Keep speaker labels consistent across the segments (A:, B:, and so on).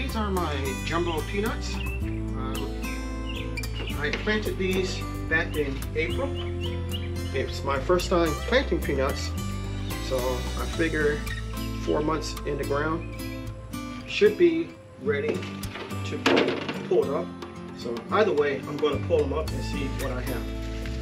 A: these are my jumbo peanuts. I planted these back in April. It's my first time planting peanuts, so I figure 4 months in the ground should be ready to be pulled up. So either way, I'm going to pull them up and see what I have.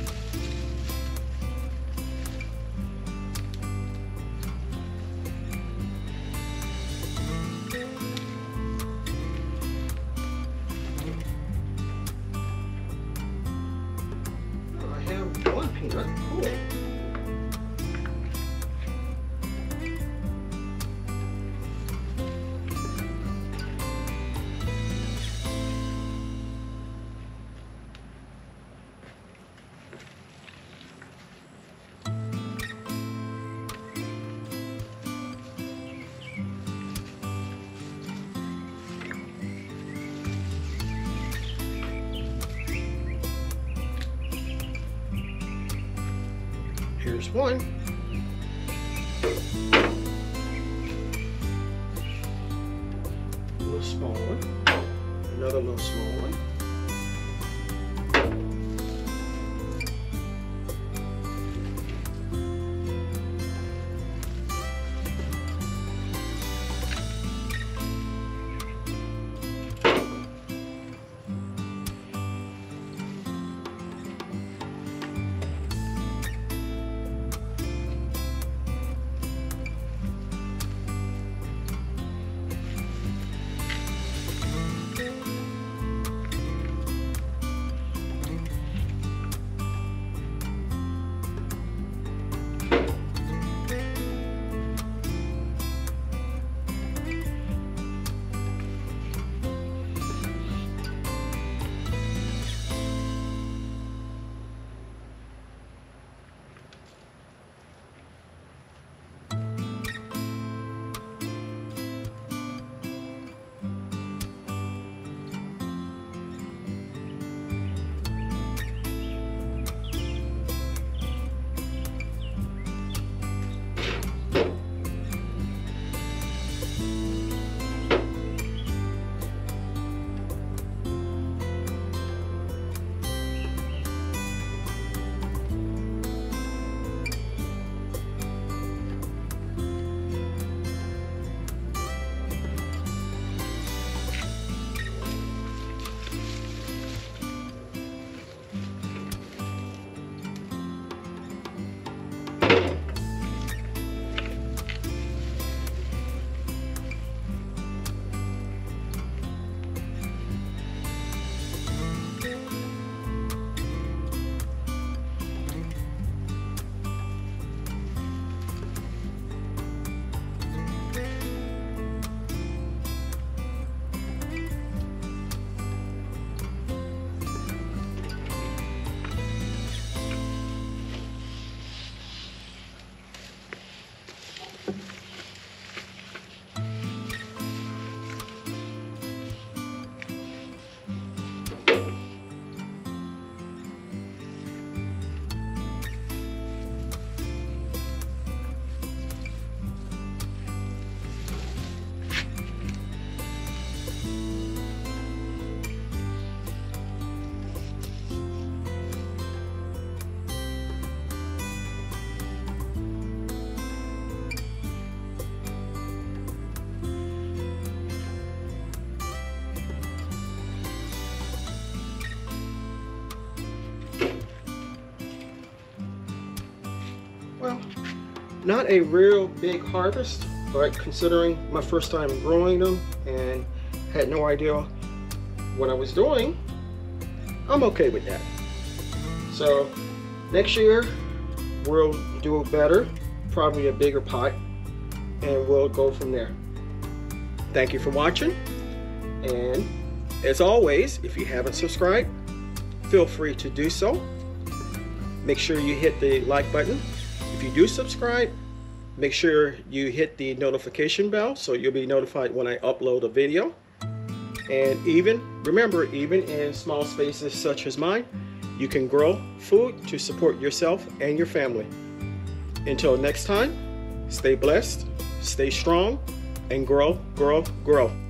A: I have one peanut. Cool. Here's one. A little small one. Another little small one. Well, not a real big harvest, but considering my first time growing them and had no idea what I was doing, I'm okay with that. So next year we'll do better, probably a bigger pot, and we'll go from there. Thank you for watching, and as always, if you haven't subscribed, feel free to do so. Make sure you hit the like button. If you do subscribe, make sure you hit the notification bell so you'll be notified when I upload a video. And remember, even in small spaces such as mine, you can grow food to support yourself and your family. Until next time, stay blessed, stay strong, and grow, grow, grow.